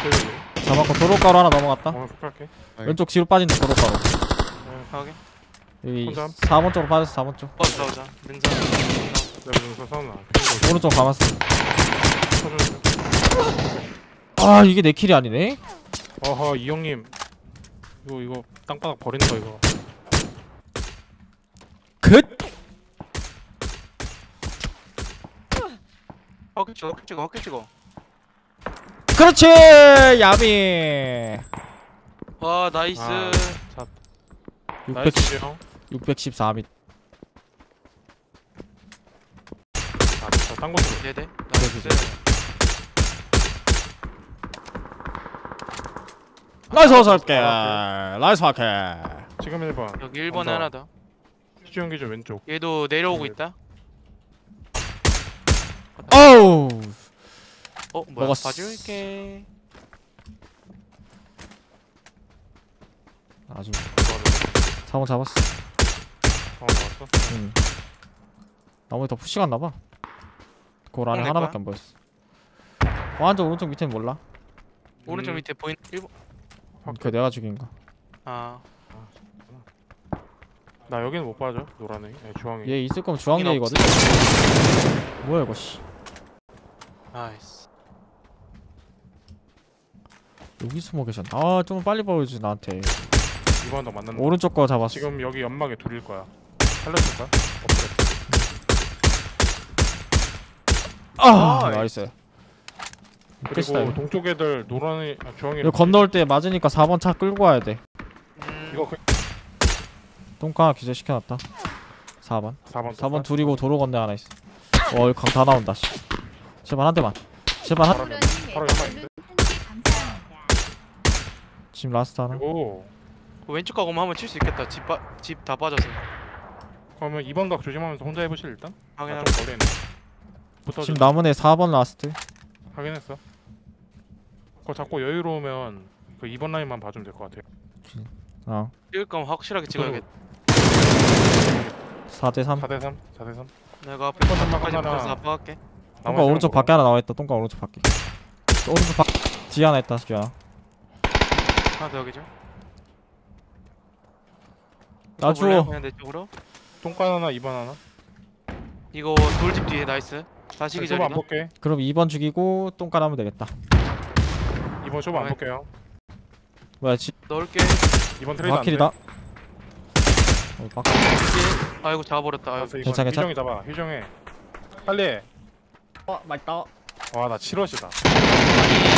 잡았고 도로가로 하나 넘어갔다. 갈게. 왼쪽 뒤로 빠진다 도로가로. 가게. 여기 혼자? 4번 쪽으로 빠졌어 4번 쪽. 나오자. 민서. 내가 여기서 싸우나. 오른쪽 감았어. 아 이게 내 킬이 아니네. 어허 이 형님. 이거 땅바닥 버리는 거 이거. 긋. 확 찍어. 그렇지 야미. 와 나이스. 자, 610 형. 614미. 딴 곳으로. 네네. 나이스. 나이스 어설게. 나이스 마켓. 지금 1번. 여기 1번에 하나 더. 수지형 기준 왼쪽. 얘도 내려오고 있다. 어우. 뭐야? 먹었어. 봐줄게. 아주 4번 잡았어. 나왔어? 응. 나머지 더 푸시 갔나봐. 골 안에 내 하나밖에 안 보였어. 완전 오른쪽 밑에는 몰라. 오른쪽 밑에 보이는 1번. 그 내가 죽인 거. 아. 나 여기는 못 봐줘. 노란애. 주황이. 얘 있을 거면 주황얘이거든. 뭐야 이거 씨. 나이스. 여기 숨어 계셨나? 아 좀 빨리 보여주지 나한테. 2번 더 만났는. 오른쪽 거 잡았어. 지금 여기 연막에 둘일 거야. 살려줄까? 아 나이스. 그리고 동쪽 애들 노란애 주황이. 이거 건너올 때 맞으니까 4번 차 끌고 와야 돼. 이거 똥강 기절 시켜놨다. 4번. 4번 둘이고 도로 건너 하나 있어. 강 다 나온다. 씨. 제발 한 대만. 제발 한. 바로 연막인데. 지금 라스트 하나. 오. 왼쪽 가고만 한번 칠 수 있겠다. 집 다 빠져서. 그러면 2번 각 조심하면서 혼자 해보실 일단. 확인하라. 좀 거리네. 지금 남은 애 4번 라스트. 확인했어. 그거 자꾸 여유로우면 그 2번 라인만 봐주면 될 것 같아요. 어. 찍을 거면 확실하게 찍어야겠다. 4대3. 4대3. 4대3. 내가 앞에 한번 까지 하나. 붙어서 아빠갈게. 똥강 오른쪽 밖에 하나 나와있다. 똥강 오른쪽 밖에. 오른쪽 밖 뒤에 하나 있다. 기현아. 하나 더 여기죠. 나 주워. 그냥 내 쪽으로. 똥간 하나 2번 하나. 이거 돌집 뒤에 나이스. 다시 쇼부 기절이다. 안 볼게. 그럼 2번 죽이고 똥강 하면 되겠다. 2번 쇼부 안 볼게요. 뭐야 넣을게. 2번 트레이드 안 돼. 바퀴리다. 바퀴. 아이고 잡아버렸다. 아이고. 알았어, 괜찮아, 괜찮아. 휴정이 잡아. 휴정해. 빨리 해. 맛있다. 와 나 7월이다. 아니